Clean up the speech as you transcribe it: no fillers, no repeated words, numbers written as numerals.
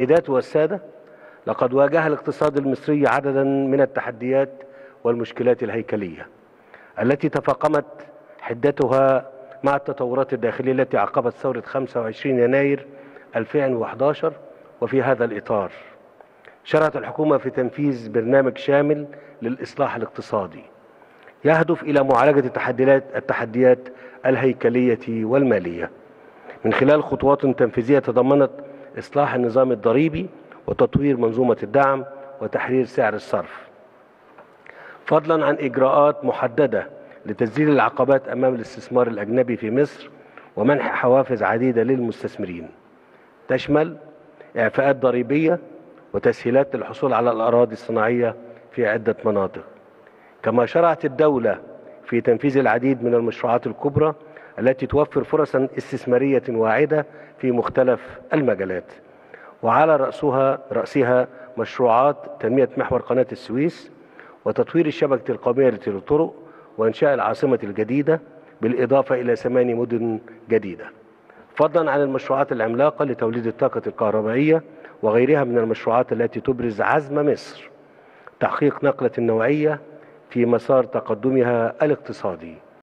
السيدات والسادة، لقد واجه الاقتصاد المصري عددا من التحديات والمشكلات الهيكلية التي تفاقمت حدتها مع التطورات الداخلية التي عقبت ثورة 25 يناير 2011. وفي هذا الإطار شرعت الحكومة في تنفيذ برنامج شامل للإصلاح الاقتصادي يهدف إلى معالجة التحديات الهيكلية والمالية من خلال خطوات تنفيذية تضمنت إصلاح النظام الضريبي وتطوير منظومة الدعم وتحرير سعر الصرف، فضلا عن إجراءات محددة لتذليل العقبات أمام الاستثمار الأجنبي في مصر ومنح حوافز عديدة للمستثمرين تشمل إعفاءات ضريبية وتسهيلات للحصول على الأراضي الصناعية في عدة مناطق. كما شرعت الدولة في تنفيذ العديد من المشروعات الكبرى التي توفر فرصا استثمارية واعدة في مختلف المجالات، وعلى رأسها مشروعات تنمية محور قناة السويس وتطوير الشبكة القومية للطرق وإنشاء العاصمة الجديدة بالإضافة إلى 8 مدن جديدة، فضلا عن المشروعات العملاقة لتوليد الطاقة الكهربائية وغيرها من المشروعات التي تبرز عزم مصر تحقيق نقلة نوعية في مسار تقدمها الاقتصادي.